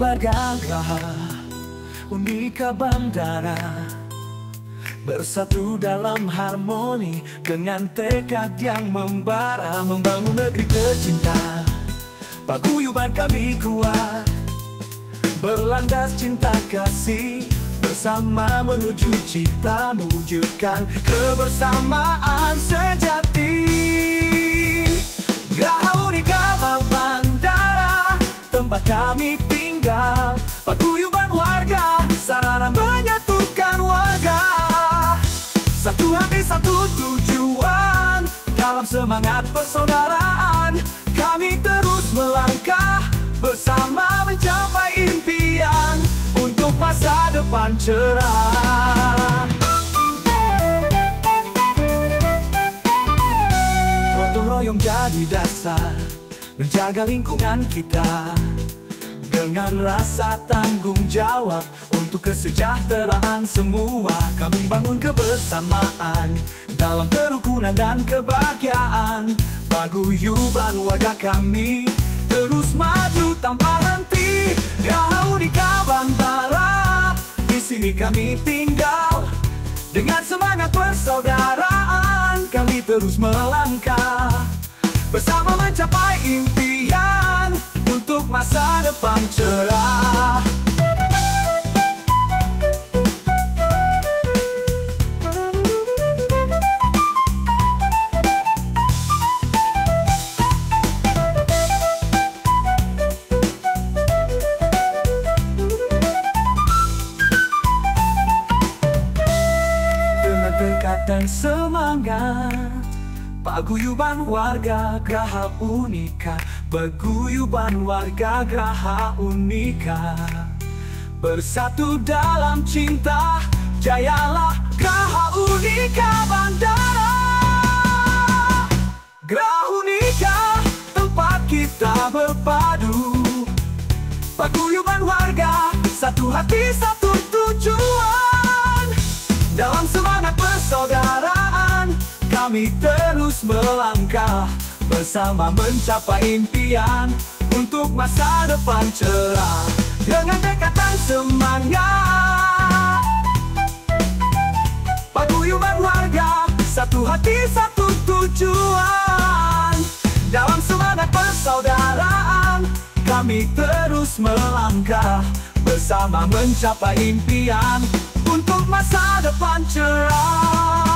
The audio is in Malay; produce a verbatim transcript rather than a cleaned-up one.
Warga Geraha Unika Bandara bersatu dalam harmoni dengan tekad yang membara, membangun negeri tercinta. Paguyuban kami kuat, berlandas cinta kasih, bersama menuju cita, mewujudkan kebersamaan sejati. Geraha Unika Bandara, tempat kami tinggal. Paguyuban warga, sarana menyatukan warga. Satu hati, satu tujuan, dalam semangat persaudaraan. Kami terus melangkah, bersama mencapai impian, untuk masa depan cerah. Gotong royong jadi dasar, menjaga lingkungan kita. Dengan rasa tanggung jawab untuk kesejahteraan semua, kami bangun kebersamaan dalam kerukunan dan kebahagiaan. Paguyuban warga kami terus maju tanpa henti. Geraha Unika Bandara, di sini kami tinggal. Dengan semangat persaudaraan, kami terus melangkah, bersama mencapai impian, untuk masa depan cerah. Dengan tekad dan semangat, paguyuban warga Geraha Unika, paguyuban warga Geraha Unika, bersatu dalam cinta, jayalah Geraha Unika Bandara. Geraha Unika, tempat kita berpadu. Paguyuban warga, satu hati, satu tujuan. Dalam semangat persaudaraan, kami terus melangkah, bersama mencapai impian, untuk masa depan cerah. Dengan tekad dan semangat, paguyuban warga, satu hati, satu tujuan. Dalam semangat persaudaraan, kami terus melangkah, bersama mencapai impian, untuk masa depan cerah.